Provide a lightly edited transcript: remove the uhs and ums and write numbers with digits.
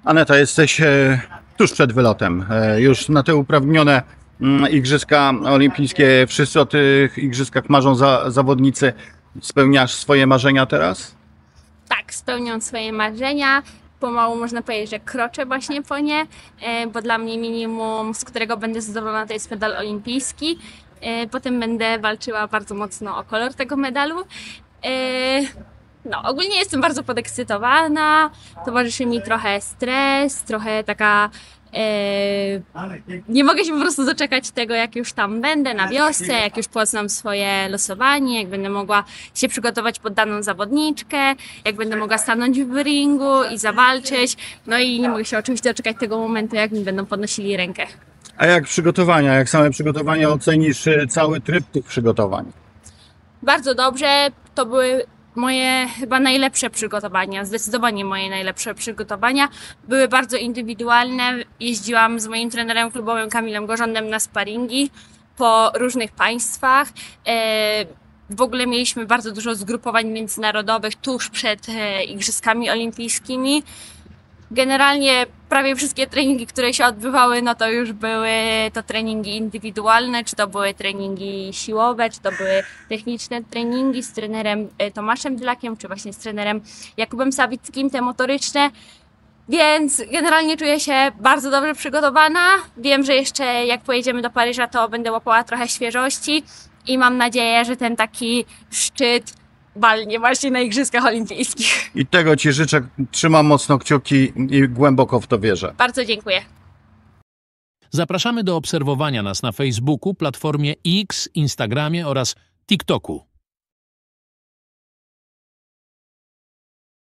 Aneta, jesteś tuż przed wylotem. Już na te uprawnione Igrzyska Olimpijskie. Wszyscy o tych igrzyskach marzą zawodnicy. Spełniasz swoje marzenia teraz? Tak, spełniam swoje marzenia. Pomału można powiedzieć, że kroczę właśnie po nie, bo dla mnie minimum, z którego będę zadowolona, to jest medal olimpijski. Potem będę walczyła bardzo mocno o kolor tego medalu. No, ogólnie jestem bardzo podekscytowana. Towarzyszy mi trochę stres, trochę taka. Nie mogę się po prostu doczekać tego, jak już tam będę na wiosce, jak już poznam swoje losowanie, jak będę mogła się przygotować pod daną zawodniczkę, jak będę mogła stanąć w ringu i zawalczyć. No i nie mogę się oczywiście doczekać tego momentu, jak mi będą podnosili rękę. A jak przygotowania, jak same przygotowania ocenisz cały tryb tych przygotowań? Bardzo dobrze, to były moje chyba najlepsze przygotowania, zdecydowanie moje najlepsze przygotowania. Były bardzo indywidualne. Jeździłam z moim trenerem klubowym Kamilem Gorzondem na sparingi po różnych państwach. W ogóle mieliśmy bardzo dużo zgrupowań międzynarodowych tuż przed Igrzyskami Olimpijskimi. Generalnie prawie wszystkie treningi, które się odbywały, no to już były to treningi indywidualne, czy to były treningi siłowe, czy to były techniczne treningi z trenerem Tomaszem Dlakiem, czy właśnie z trenerem Jakubem Sawickim, te motoryczne. Więc generalnie czuję się bardzo dobrze przygotowana. Wiem, że jeszcze jak pojedziemy do Paryża, to będę łapała trochę świeżości i mam nadzieję, że ten taki szczyt walnie właśnie na Igrzyskach Olimpijskich. I tego Ci życzę. Trzymam mocno kciuki i głęboko w to wierzę. Bardzo dziękuję. Zapraszamy do obserwowania nas na Facebooku, platformie X, Instagramie oraz TikToku.